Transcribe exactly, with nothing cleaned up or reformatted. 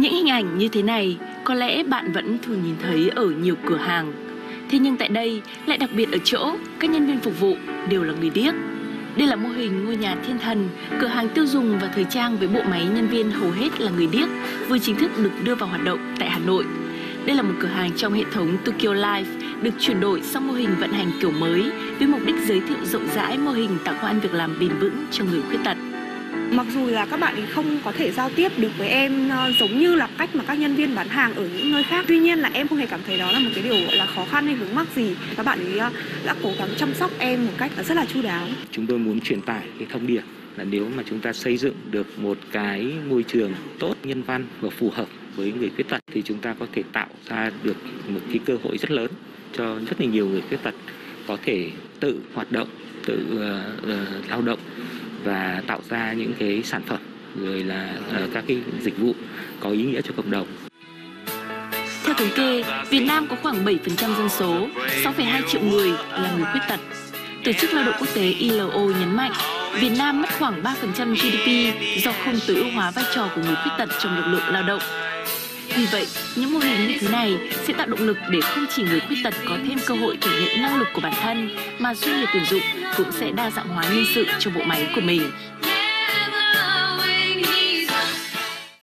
Những hình ảnh như thế này có lẽ bạn vẫn thường nhìn thấy ở nhiều cửa hàng. Thế nhưng tại đây lại đặc biệt ở chỗ các nhân viên phục vụ đều là người điếc. Đây là mô hình ngôi nhà thiên thần, cửa hàng tiêu dùng và thời trang với bộ máy nhân viên hầu hết là người điếc, vừa chính thức được đưa vào hoạt động tại Hà Nội. Đây là một cửa hàng trong hệ thống Tokyo Life được chuyển đổi sang mô hình vận hành kiểu mới với mục đích giới thiệu rộng rãi mô hình tạo công ăn việc làm bền vững cho người khuyết tật. Mặc dù là các bạn ấy không có thể giao tiếp được với em uh, giống như là cách mà các nhân viên bán hàng ở những nơi khác. Tuy nhiên là em không hề cảm thấy đó là một cái điều gọi là khó khăn hay vướng mắc gì. Các bạn ấy uh, đã cố gắng chăm sóc em một cách rất là chu đáo. Chúng tôi muốn truyền tải cái thông điệp là nếu mà chúng ta xây dựng được một cái môi trường tốt, nhân văn và phù hợp với người khuyết tật thì chúng ta có thể tạo ra được một cái cơ hội rất lớn cho rất là nhiều người khuyết tật có thể tự hoạt động, tự uh, uh, lao động và tạo ra những cái sản phẩm rồi là uh, các cái dịch vụ có ý nghĩa cho cộng đồng. Theo thống kê, Việt Nam có khoảng bảy phần trăm dân số, sáu phẩy hai triệu người là người khuyết tật. Tổ chức Lao động Quốc tế I L O nhấn mạnh, Việt Nam mất khoảng ba phần trăm G D P do không tối ưu hóa vai trò của người khuyết tật trong lực lượng lao động. Vì vậy, những mô hình như thế này sẽ tạo động lực để không chỉ người khuyết tật có thêm cơ hội thể hiện năng lực của bản thân, mà doanh nghiệp tuyển dụng cũng sẽ đa dạng hóa nhân sự cho bộ máy của mình.